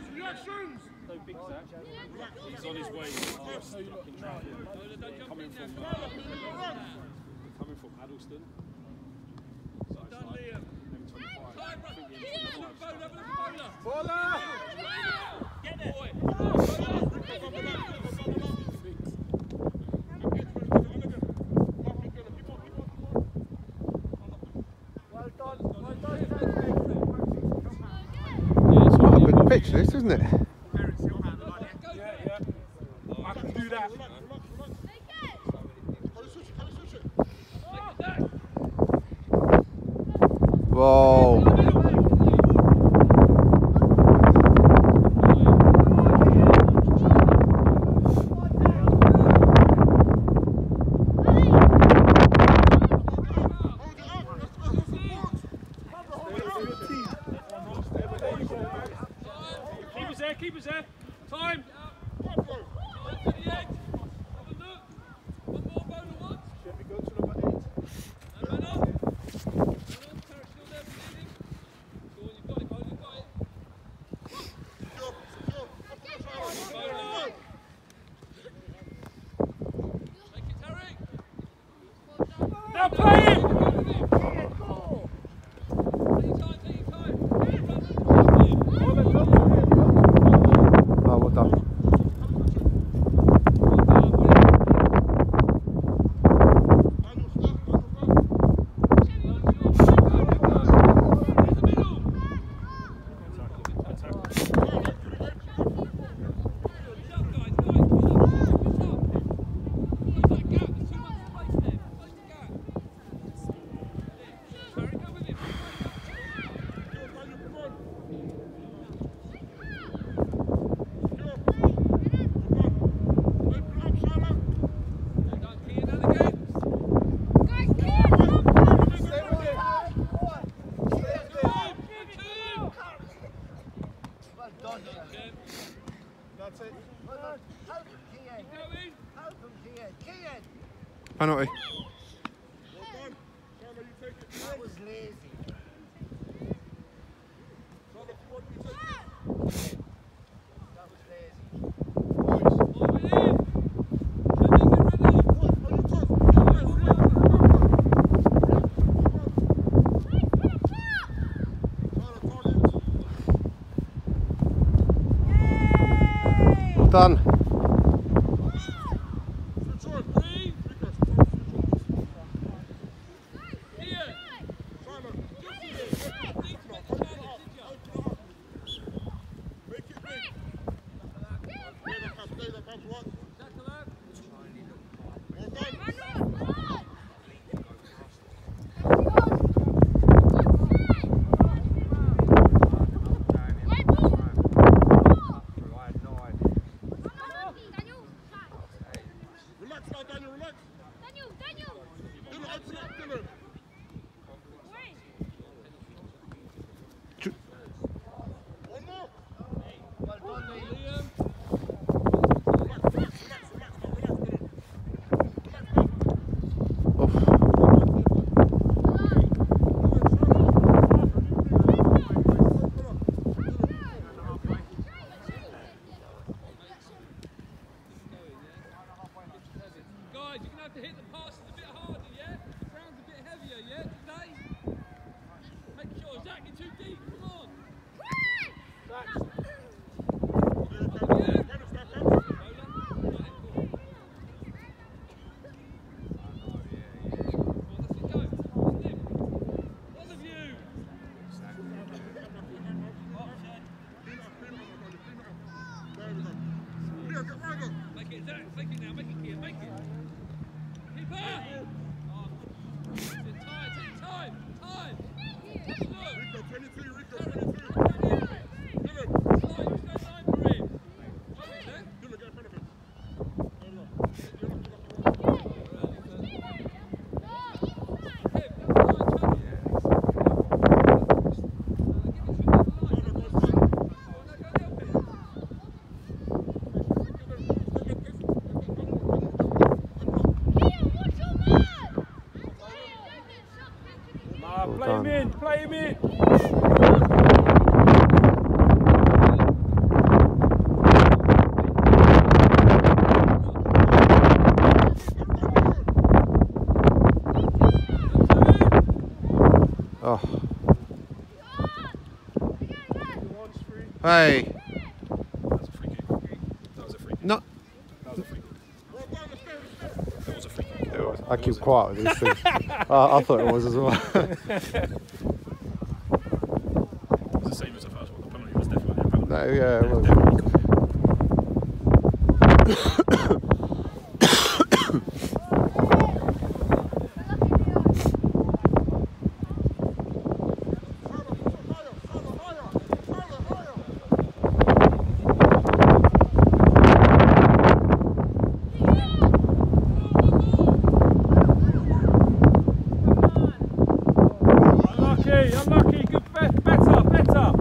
No big Zach. He's on his way. Coming from Addleston. Done, Liam. Get it. Pitch this, isn't it? Yeah. I can do that. Whoa. Keep us there. Time. Now play it! Oh, well done. Penalty. That was lazy. That was lazy. Well done. Play him in, play him in. Hey. That was a free kick. That was a free kick. No. That was a free kick. That was a free kick. It was. I keep quiet with these things. I thought it was as well. It was the same as the first one. The penalty was definitely a penalty. No, yeah, it was. Definitely cool. Unlucky, good, better.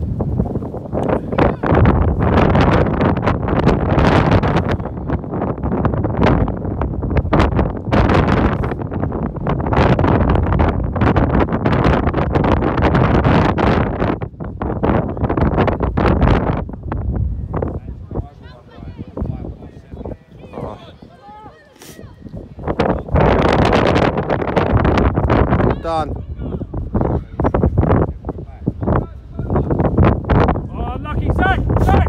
Done. Oh, unlucky, Zach!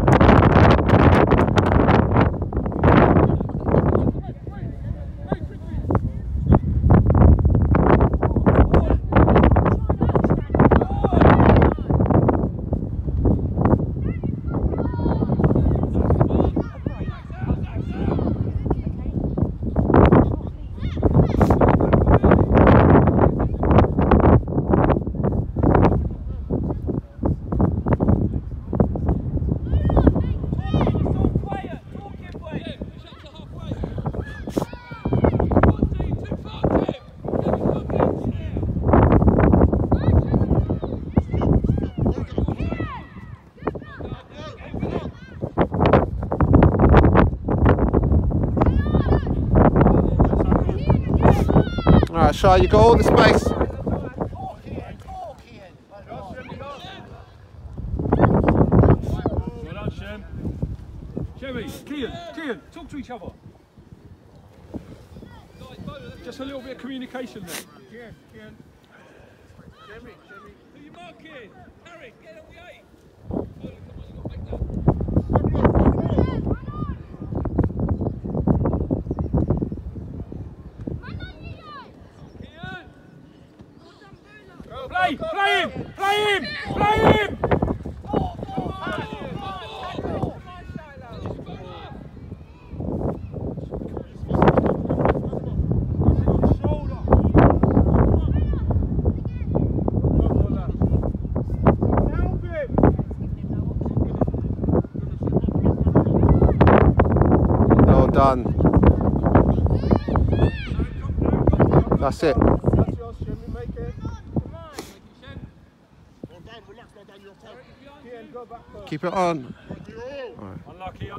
Alright, Shah, you got all the space. Well done, Shem. Shemmy, Kian, talk to each other. Just a little bit of communication there. Kian. Jimmy. Who you marking? Harry, get on the 8. Play him! Well done. That's it. Keep it on. Right. Unlucky.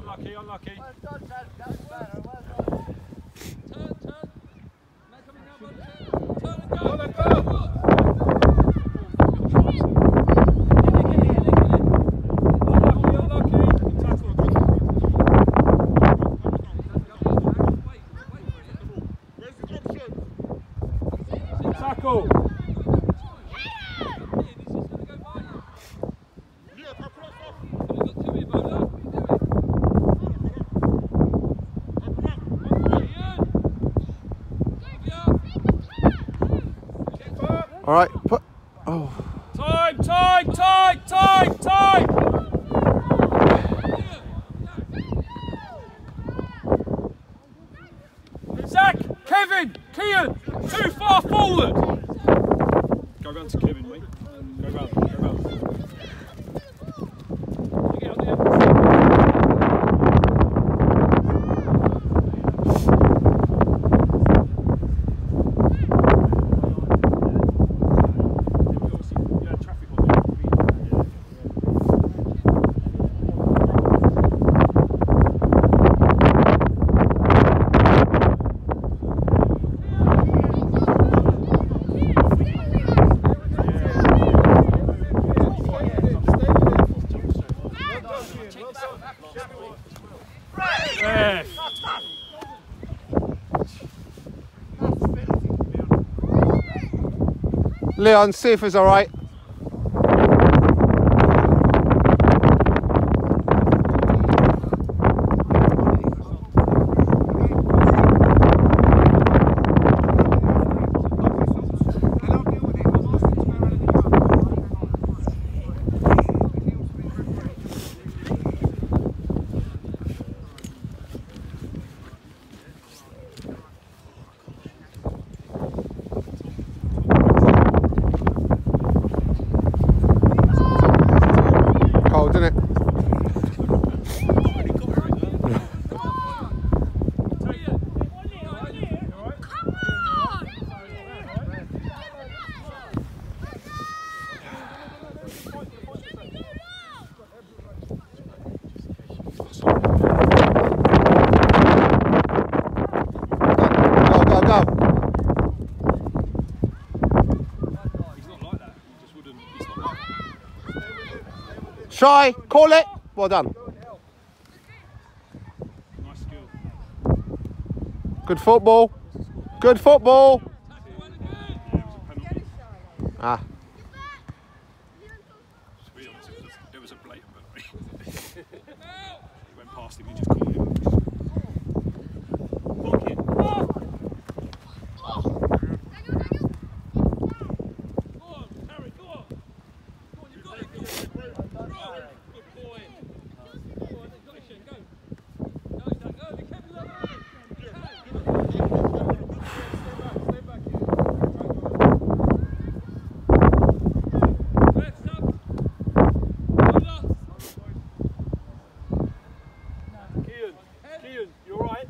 Tackle. All right. Put. Oh. Time. Zach, Kevin, Kian, too far forward. Go round to Kevin, mate. Go round. Get on there. Leon, see if it's all right. Try. Call it. Well done. Nice skill. Good football. Good football. Yeah, it was a penalty. Ah. To be honest, it was a blatant penalty. He went past him, he just caught him. Block it. Go on, Harry, go on. Go on, you've got it. Good boy. Go on, then, got it, Shane, go. Go, be careful of that. Stay back here. Let's up. Kian, you alright?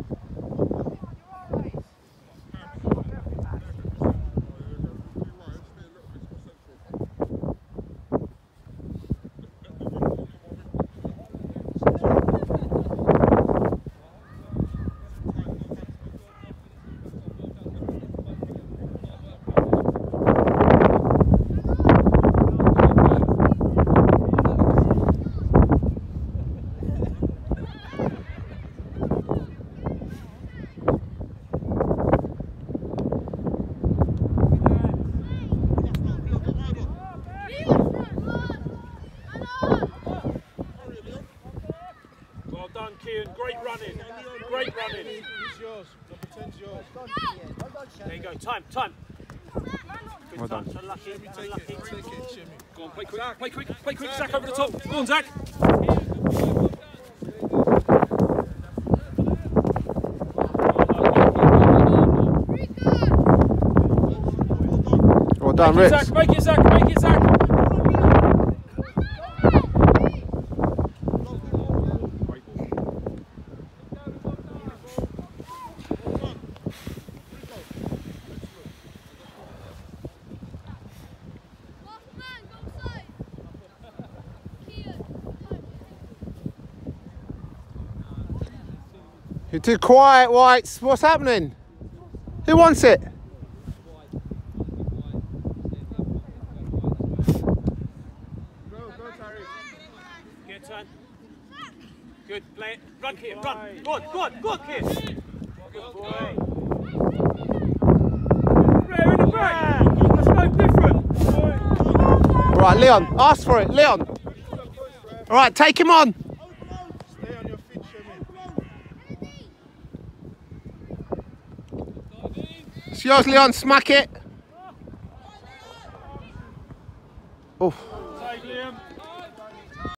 Well done, Kian. Great running. Great running. It's yours. Number 10's yours. There you go. Time. Good Well touch. done. Unlucky. Take it, Jimmy. Go on, play quick. Zach over the top. Go on, Zach. Well done, Make it, Rich. Zach. Make it, Zach. You're too quiet, Whites. What's happening? Who wants it? Good turn. Good play. Run, Kian. Run. Go on, Kian. Good boy. Rare in the back. That's no different. All right, Leon. Ask for it, Leon. All right, take him on. Stay on your feet, Jimmy. It's yours, Leon. Smack it. Oh.